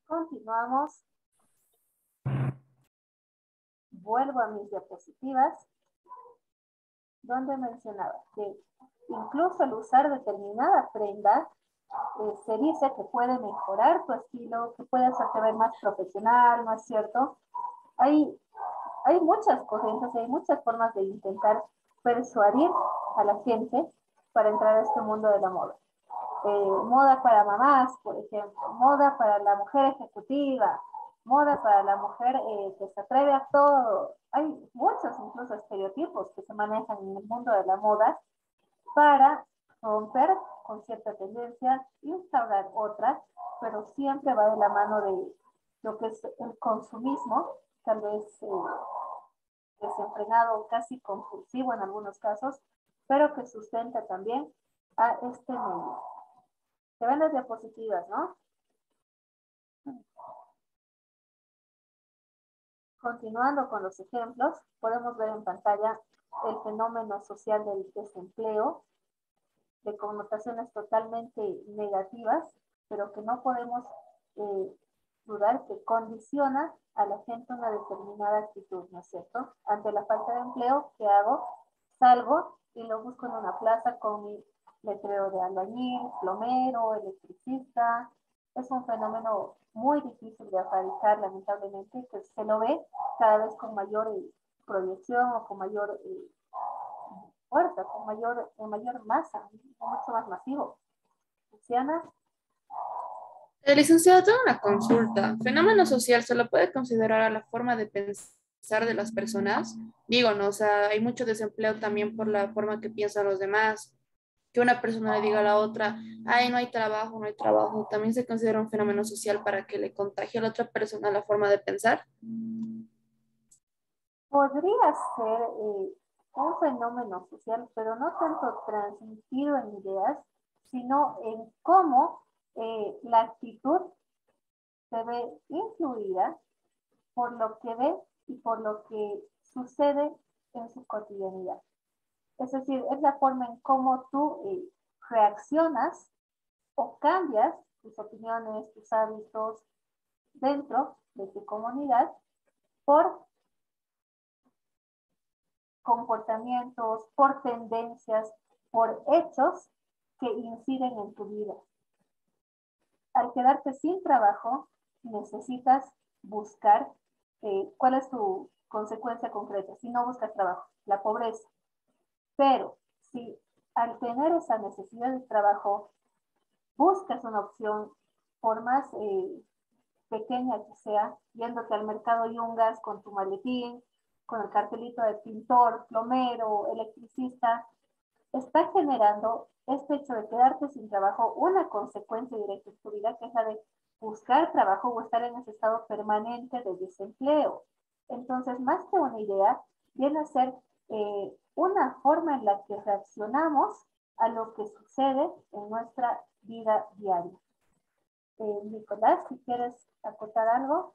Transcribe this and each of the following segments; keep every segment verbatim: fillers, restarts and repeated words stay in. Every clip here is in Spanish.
Continuamos. Vuelvo a mis diapositivas, donde mencionaba que incluso el usar determinada prenda, eh, se dice que puede mejorar tu estilo, que puede hacerte ver más profesional, ¿no es cierto? Hay, hay muchas corrientes, hay muchas formas de intentar persuadir a la gente para entrar a este mundo de la moda. Eh, moda para mamás, por ejemplo, moda para la mujer ejecutiva, moda para la mujer eh, que se atreve a todo. Hay muchos incluso estereotipos que se manejan en el mundo de la moda para romper con cierta tendencia, instaurar otra, pero siempre va de la mano de lo que es el consumismo, tal vez eh, desenfrenado, casi compulsivo en algunos casos, pero que sustenta también a este medio. Se ven las diapositivas, ¿no? Continuando con los ejemplos, podemos ver en pantalla el fenómeno social del desempleo, de connotaciones totalmente negativas, pero que no podemos eh, dudar que condiciona a la gente una determinada actitud, ¿no es cierto? Ante la falta de empleo, ¿qué hago? Salgo y lo busco en una plaza con mi letrero de albañil, plomero, electricista. Es un fenómeno muy difícil de erradicar, lamentablemente, que se lo ve cada vez con mayor eh, proyección o con mayor eh, fuerza, con mayor, con mayor masa, mucho más masivo. Luciana. El licenciado, tengo una consulta. ¿Fenómeno social se lo puede considerar a la forma de pensar de las personas? Digo, no, o sea, hay mucho desempleo también por la forma que piensan los demás. Que una persona le diga a la otra, ay, no hay trabajo, no hay trabajo, también se considera un fenómeno social para que le contagie a la otra persona la forma de pensar. Podría ser eh, un fenómeno social, pero no tanto transmitido en ideas, sino en cómo eh, la actitud se ve influida por lo que ve y por lo que sucede en su cotidianidad. Es decir, es la forma en cómo tú eh, reaccionas o cambias tus opiniones, tus hábitos dentro de tu comunidad por comportamientos, por tendencias, por hechos que inciden en tu vida. Al quedarte sin trabajo, necesitas buscar eh, cuál es tu consecuencia concreta. Si no buscas trabajo, la pobreza. Pero si al tener esa necesidad de trabajo, buscas una opción, por más eh, pequeña que sea, yéndote al mercado Yungas con tu maletín, con el cartelito de pintor, plomero, electricista, está generando este hecho de quedarte sin trabajo una consecuencia directa en tu vida, que es la de buscar trabajo o estar en ese estado permanente de desempleo. Entonces, más que una idea, viene a ser eh, una forma en la que reaccionamos a lo que sucede en nuestra vida diaria. Eh, Nicolás, si quieres acotar algo.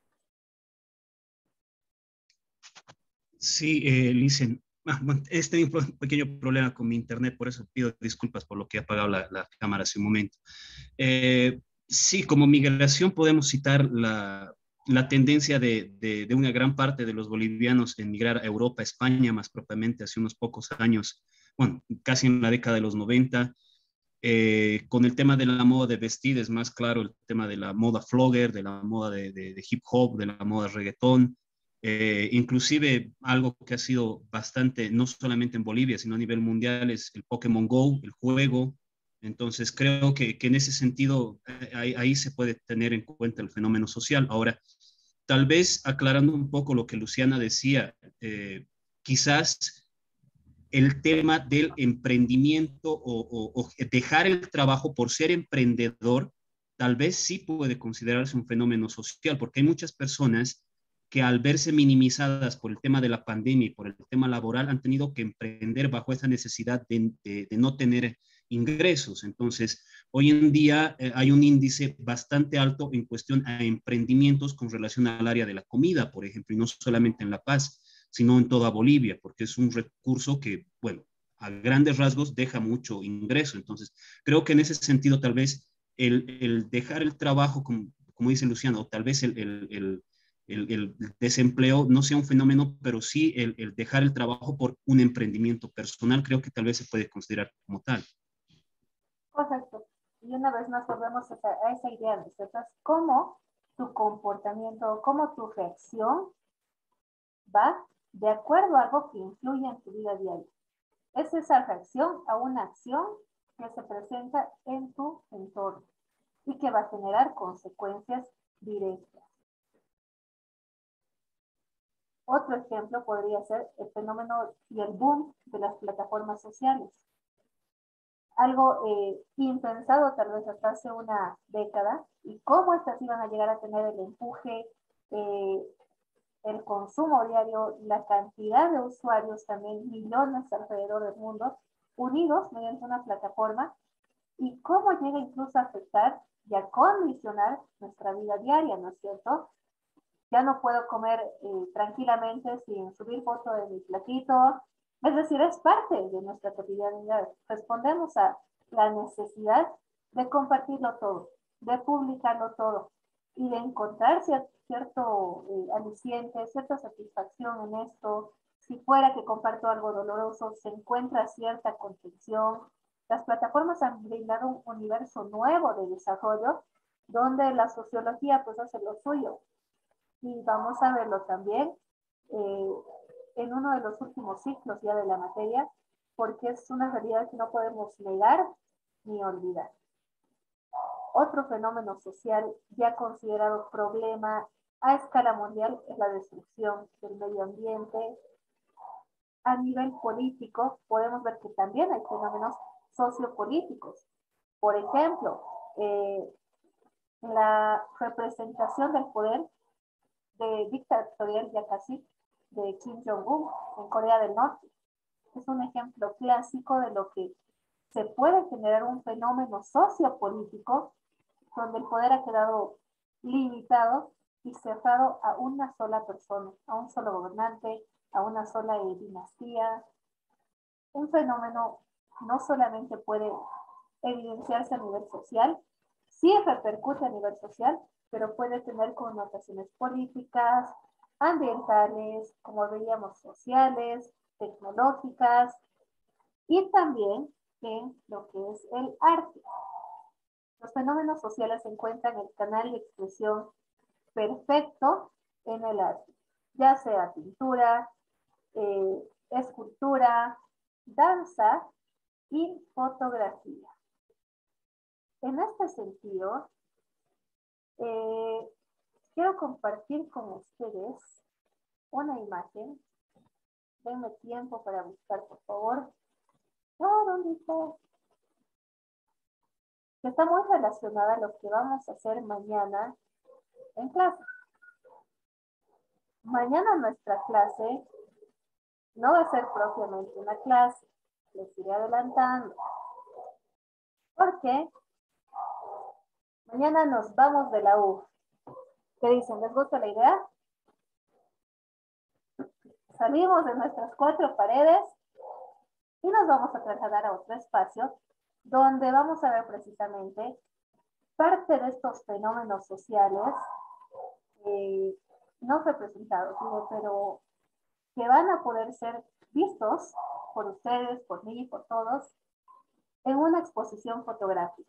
Sí, eh, Licen, ah, bueno, he tenido un pequeño problema con mi internet, por eso pido disculpas por lo que he apagado la, la cámara hace un momento. Eh, sí, como migración podemos citar la, la tendencia de, de, de una gran parte de los bolivianos en migrar a Europa, España, más propiamente hace unos pocos años, bueno, casi en la década de los noventa. Eh, con el tema de la moda de vestir es más claro el tema de la moda flogger, de la moda de, de, de hip hop, de la moda reggaetón, eh, inclusive algo que ha sido bastante, no solamente en Bolivia, sino a nivel mundial, es el Pokémon Go, el juego. Entonces creo que, que en ese sentido eh, ahí, ahí se puede tener en cuenta el fenómeno social. Ahora, tal vez aclarando un poco lo que Luciana decía, eh, quizás el tema del emprendimiento o, o, o, dejar el trabajo por ser emprendedor, tal vez sí puede considerarse un fenómeno social, porque hay muchas personas que al verse minimizadas por el tema de la pandemia y por el tema laboral han tenido que emprender bajo esa necesidad de, de, de no tener ingresos. Entonces, hoy en día eh, hay un índice bastante alto en cuestión a emprendimientos con relación al área de la comida, por ejemplo, y no solamente en La Paz, sino en toda Bolivia, porque es un recurso que, bueno, a grandes rasgos deja mucho ingreso. Entonces, creo que en ese sentido tal vez el, el dejar el trabajo, como, como dice Luciano, tal vez el, el, el, el, el desempleo no sea un fenómeno, pero sí el, el dejar el trabajo por un emprendimiento personal, creo que tal vez se puede considerar como tal. Correcto. Y una vez más volvemos a esa, a esa idea de ciertas, cómo tu comportamiento, cómo tu reacción va de acuerdo a algo que influye en tu vida diaria. Es esa reacción a una acción que se presenta en tu entorno y que va a generar consecuencias directas. Otro ejemplo podría ser el fenómeno y el boom de las plataformas sociales. Algo eh, impensado tal vez hasta hace una década, y cómo estas iban a llegar a tener el empuje, eh, el consumo diario, la cantidad de usuarios también, millones alrededor del mundo, unidos mediante una plataforma, y cómo llega incluso a afectar y a condicionar nuestra vida diaria, ¿no es cierto? Ya no puedo comer eh, tranquilamente sin subir foto de mi platito. Es decir, es parte de nuestra cotidianidad. Respondemos a la necesidad de compartirlo todo, de publicarlo todo y de encontrar cierto eh, aliciente, cierta satisfacción en esto. Si fuera que comparto algo doloroso, se encuentra cierta contención. Las plataformas han brindado un universo nuevo de desarrollo donde la sociología pues hace lo suyo. Y vamos a verlo también eh, en uno de los últimos ciclos ya de la materia, porque es una realidad que no podemos negar ni olvidar. Otro fenómeno social ya considerado problema a escala mundial es la destrucción del medio ambiente. A nivel político podemos ver que también hay fenómenos sociopolíticos. Por ejemplo, eh, la representación del poder de dictatorial ya casi de Kim Jong-un en Corea del Norte. Es un ejemplo clásico de lo que se puede generar un fenómeno sociopolítico donde el poder ha quedado limitado y cerrado a una sola persona, a un solo gobernante, a una sola eh, dinastía. Un fenómeno no solamente puede evidenciarse a nivel social, sí repercute a nivel social, pero puede tener connotaciones políticas, ambientales, como veíamos, sociales, tecnológicas, y también en lo que es el arte. Los fenómenos sociales se encuentran en el canal de expresión perfecto en el arte, ya sea pintura, eh, escultura, danza y fotografía. En este sentido, eh, quiero compartir con ustedes una imagen. Denme tiempo para buscar, por favor. No, ¿dónde está? Que está muy relacionada a lo que vamos a hacer mañana en clase. Mañana nuestra clase no va a ser propiamente una clase. Les iré adelantando. Porque mañana nos vamos de la U. ¿Qué dicen? ¿Les gusta la idea? Salimos de nuestras cuatro paredes y nos vamos a trasladar a otro espacio donde vamos a ver precisamente parte de estos fenómenos sociales eh, no representados, ¿no? Pero que van a poder ser vistos por ustedes, por mí y por todos en una exposición fotográfica.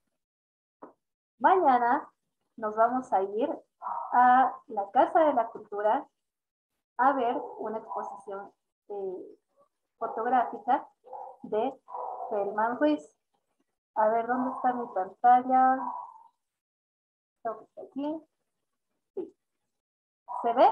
Mañana nos vamos a ir a la Casa de la Cultura a ver una exposición eh, fotográfica de Felman Ruiz. A ver, ¿dónde está mi pantalla? Creo que está aquí. Sí. ¿Se ve?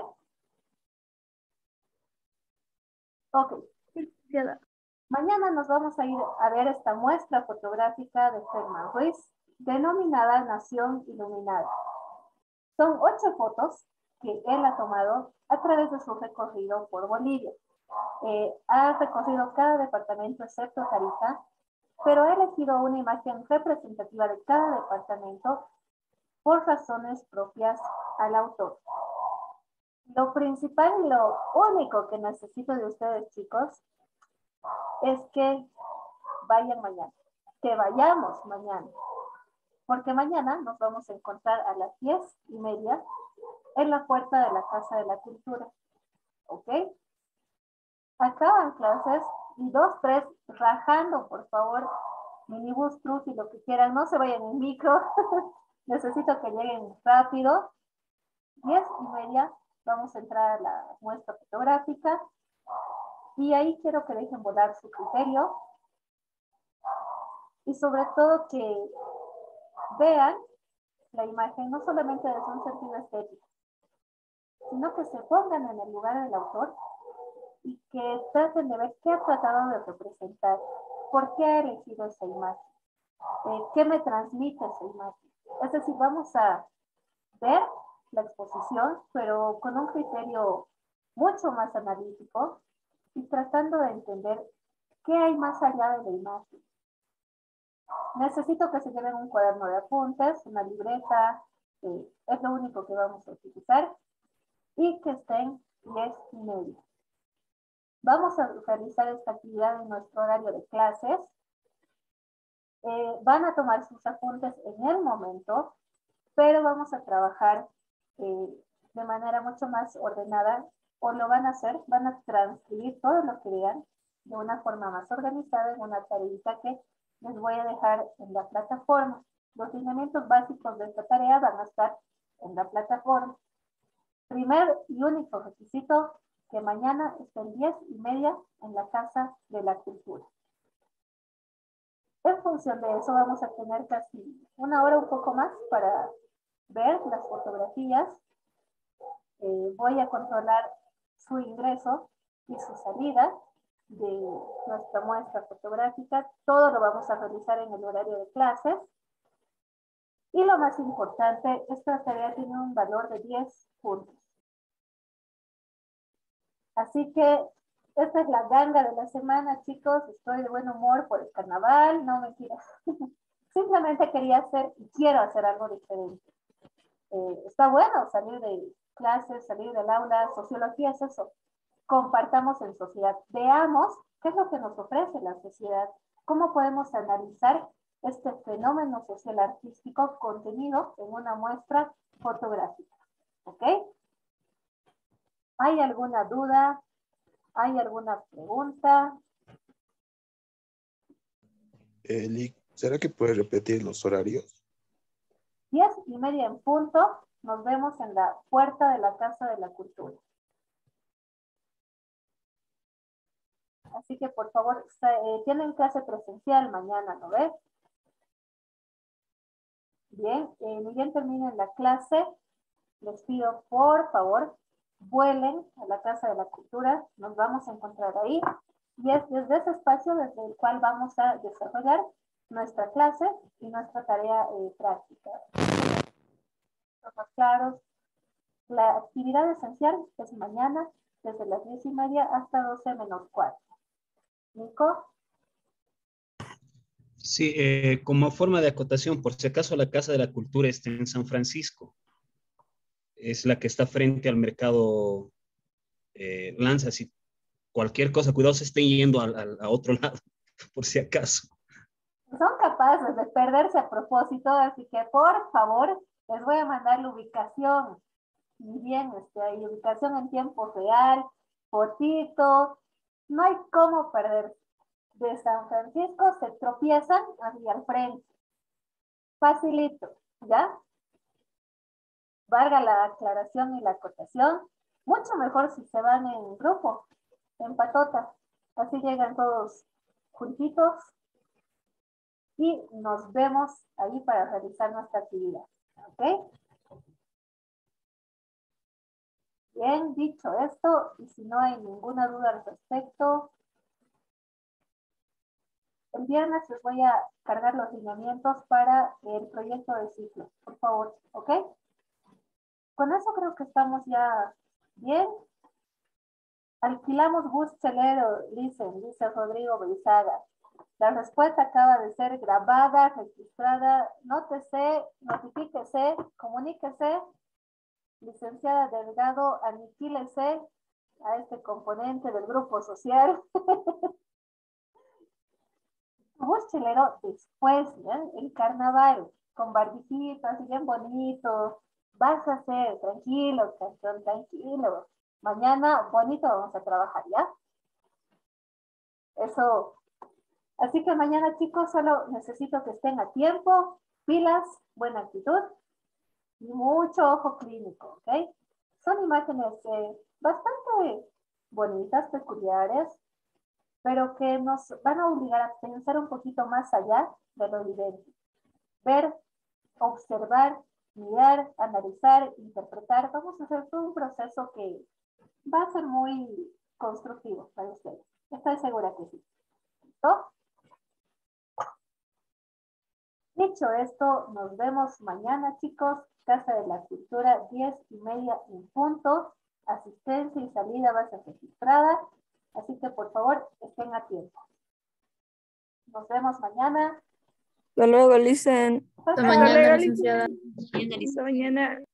Ok. Sí, queda. Mañana nos vamos a ir a ver esta muestra fotográfica de Felman Ruiz, denominada Nación Iluminada. Son ocho fotos que él ha tomado a través de su recorrido por Bolivia. Eh, ha recorrido cada departamento excepto Tarija, pero ha elegido una imagen representativa de cada departamento por razones propias al autor. Lo principal y lo único que necesito de ustedes, chicos, es que vayan mañana, que vayamos mañana. porque mañana nos vamos a encontrar a las diez y media en la puerta de la Casa de la Cultura. ¿Ok? Acaban clases y dos, tres, rajando, por favor, minibús, trus y lo que quieran, no se vayan en micro, necesito que lleguen rápido. Diez y media vamos a entrar a la muestra fotográfica y ahí quiero que dejen volar su criterio y sobre todo que vean la imagen no solamente desde un sentido estético, sino que se pongan en el lugar del autor y que traten de ver qué ha tratado de representar, por qué ha elegido esa imagen, eh, qué me transmite esa imagen. Es decir, vamos a ver la exposición, pero con un criterio mucho más analítico y tratando de entender qué hay más allá de la imagen. Necesito que se lleven un cuaderno de apuntes, una libreta, eh, es lo único que vamos a utilizar, y que estén diez y media. Vamos a realizar esta actividad en nuestro horario de clases. Eh, van a tomar sus apuntes en el momento, pero vamos a trabajar eh, de manera mucho más ordenada, o lo van a hacer, van a transcribir todo lo que vean de una forma más organizada en una tareita que les voy a dejar en la plataforma. Los lineamientos básicos de esta tarea van a estar en la plataforma. Primer y único requisito, que mañana estén diez y media en la Casa de la Cultura. En función de eso vamos a tener casi una hora un poco más para ver las fotografías. Eh, voy a controlar su ingreso y su salida de nuestra muestra fotográfica. Todo lo vamos a realizar en el horario de clases. Y lo más importante, esta tarea tiene un valor de diez puntos. Así que esta es la ganga de la semana, chicos. Estoy de buen humor por el carnaval, no mentiras. Simplemente quería hacer y quiero hacer algo diferente. Eh, está bueno salir de clases, salir del aula. Sociología es eso. Compartamos en sociedad. Veamos qué es lo que nos ofrece la sociedad. Cómo podemos analizar este fenómeno social artístico contenido en una muestra fotográfica. ¿Ok? ¿Hay alguna duda? ¿Hay alguna pregunta? Eli, ¿será que puedes repetir los horarios? Diez y media en punto, nos vemos en la puerta de la Casa de la Cultura. Así que por favor, eh, tienen clase presencial mañana, ¿no ves? Bien, eh, ni bien terminen la clase, les pido por favor, vuelen a la Casa de la Cultura, nos vamos a encontrar ahí, y es desde ese espacio desde el cual vamos a desarrollar nuestra clase y nuestra tarea eh, práctica. Más claros, la actividad esencial es mañana, desde las diez y media hasta doce menos cuatro. Nico. Sí, eh, como forma de acotación, por si acaso la Casa de la Cultura está en San Francisco. Es la que está frente al mercado eh, Lanza. Si cualquier cosa, cuidado, se estén yendo a, a, a otro lado, por si acaso. Son capaces de perderse a propósito, así que por favor, les voy a mandar la ubicación. Y bien, este, hay ubicación en tiempo real, fotito, no hay cómo perderse. De San Francisco se tropiezan hacia el frente. Facilito, ¿ya? Valga la aclaración y la acotación. Mucho mejor si se van en grupo, en patota. Así llegan todos juntitos y nos vemos ahí para realizar nuestra actividad. ¿Ok? Bien, dicho esto, y si no hay ninguna duda al respecto, el viernes les voy a cargar los lineamientos para el proyecto de ciclo, por favor, ¿ok? Con eso creo que estamos ya bien. Alquilamos bus chelero, dicen, dice Rodrigo Beizaga. La respuesta acaba de ser grabada, registrada. Nótese, notifíquese, comuníquese. Licenciada Delgado, aniquílese a este componente del grupo social. bus chilero después, ¿ya? El carnaval, con barbijitos, así bien bonito. Vas a hacer, tranquilo, campeón, tranquilo. Mañana, bonito, vamos a trabajar, ¿ya? Eso. Así que mañana, chicos, solo necesito que estén a tiempo, pilas, buena actitud y mucho ojo clínico, ¿ok? Son imágenes eh, bastante bonitas, peculiares, pero que nos van a obligar a pensar un poquito más allá de lo evidente. Ver, observar, mirar, analizar, interpretar. Vamos a hacer todo un proceso que va a ser muy constructivo para ustedes. Estoy segura que sí. ¿Listo? Dicho esto, nos vemos mañana, chicos. Casa de la Cultura, diez y media en punto. Asistencia y salida va a ser registrada. Así que, por favor, estén a tiempo. Nos vemos mañana. Hasta luego, Listen. Hasta Hasta mañana, luego, licenciada. Hasta mañana.